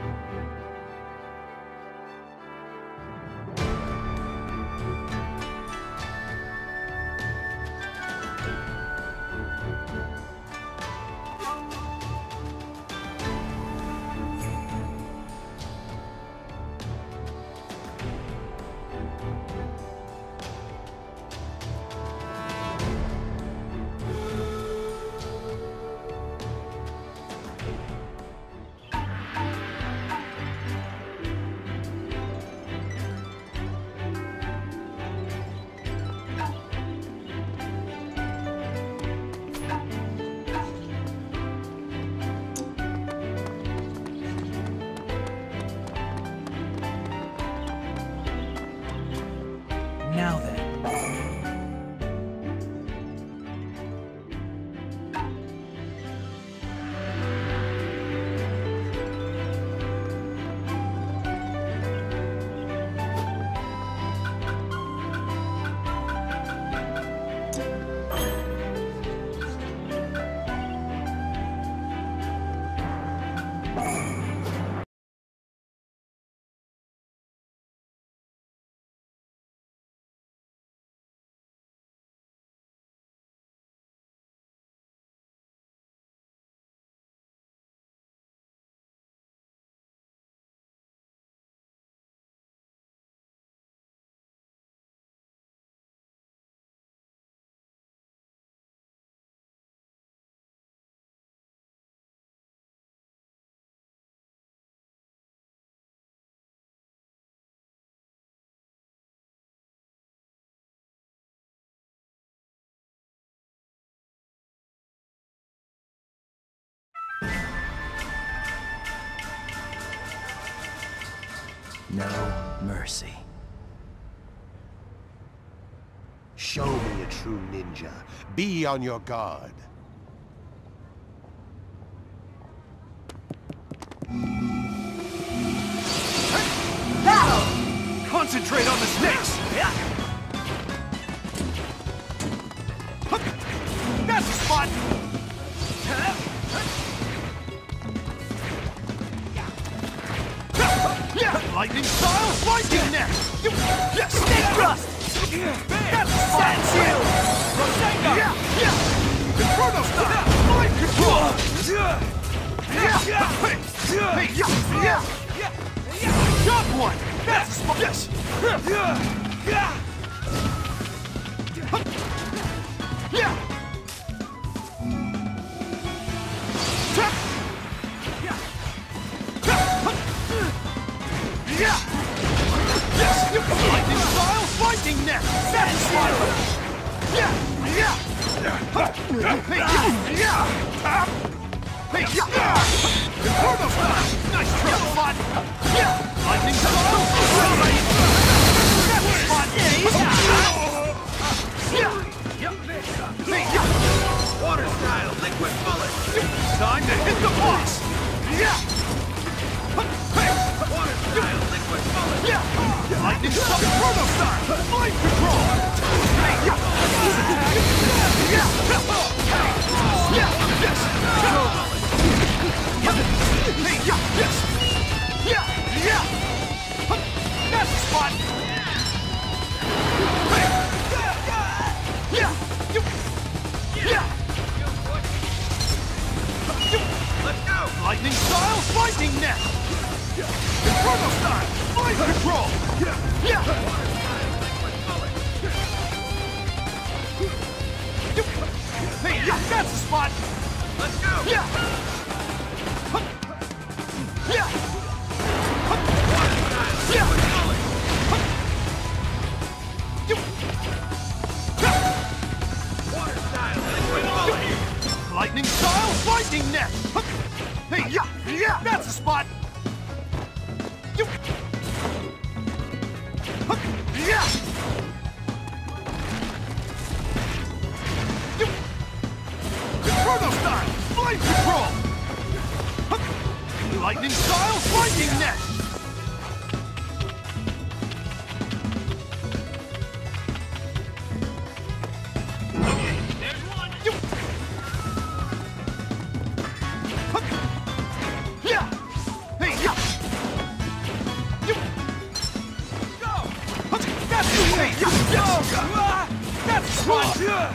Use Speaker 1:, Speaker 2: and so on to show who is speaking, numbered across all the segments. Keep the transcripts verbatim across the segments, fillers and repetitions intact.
Speaker 1: Now then. No mercy.
Speaker 2: Show me a true ninja. Be on your guard.
Speaker 3: Battle! Concentrate on the snakes! That's the spot! Lightning style fighting next! Yes! Snake thrust! That's the spot! Shield! Rasengan! Yeah! Yeah! Inferno style! Mind control! Yeah! Hey! Yeah! Yeah! Jump one! That's the spot! Yes! Yeah! Yeah! Yeah! Yes! Lightning style fighting net! Satisfied! Yeah! Yeah! Hey! Yeah! Hey! Yeah! Inferno style! Nice triple spot! Yeah! Lightning style! That's the spot! Yeah! Hey! Yeah! Water style liquid bullet! Time to hit the boss! Yeah! Liquid bullet. Yeah! Lightning style! Inferno style! Mind control! Hey! Yeah! Yeah! Yeah! Yes! Hey! Yeah! Yes! Yeah! Yeah! That's the spot! Hey! Yeah! Yeah! Let's go! Lightning style fighting net! Inferno style! Mind control! Yeah! Yeah! Hey, yeah, that's the spot! Let's go! Yeah! Yeah! Yeah! Water style, liquid bullet! Lightning style fighting net! Hey, yeah! Yeah! That's the spot! Yeah! Inferno style! Mind control! Lightning style fighting net! Okay, there's one! Yeah! Hey, yeah! That's fun!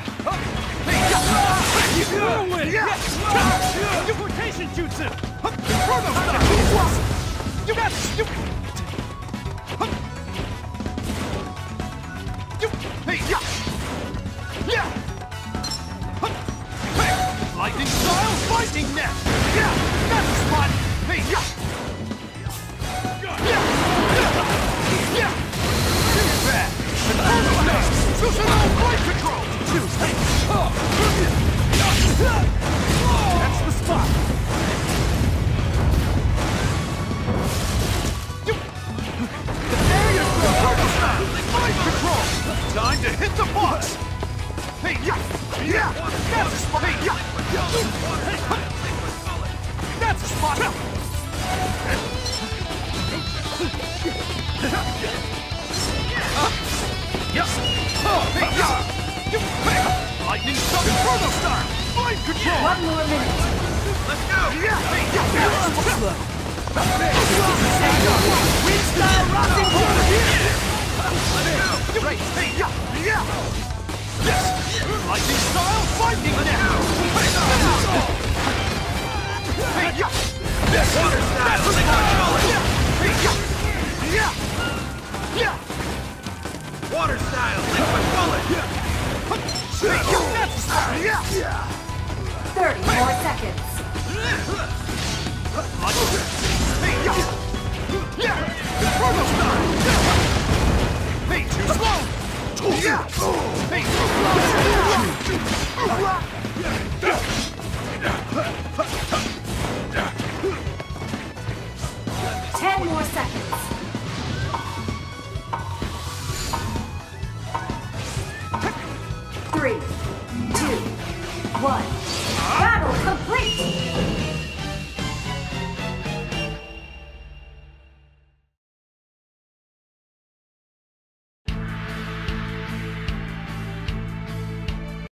Speaker 3: Whirlwind! Deportation jutsu! Chrono style! You got you. You. Hey, yeah. Yeah. Hey, lightning style, lightning net. Yeah, that's the spot. Hey, yeah. Yeah. Yeah. Too bad. And chrono style, Susanoo flight control. Hey. That's the spot. Mind control! Time to hit the boss! Hey, yeah! Yeah! That's a spot! Hey, yeah! That's a spot! Yeah! Hey, yeah! Hey! Lightning Star! Chrono Star! Mind control!
Speaker 4: One more minute.
Speaker 3: Let's go! Yeah! Hey, yeah! Slow!
Speaker 4: Wind style rocking water here.
Speaker 3: Right, hey, yeah, yeah! Yes! Lightning style, lightning now! Hey, yeah! Yes! Water style, liquid bullet! Hey, yeah! Yeah! Yeah! Water style, liquid bullet! Hey, yeah! That's the style! Yeah! Yeah!
Speaker 4: Thirty more seconds.
Speaker 3: Hey, yeah! Yeah! Chrono style! Hey, too slow! Yeah! Hey, too slow!
Speaker 4: Ten more seconds. Three, two, one. Battle complete!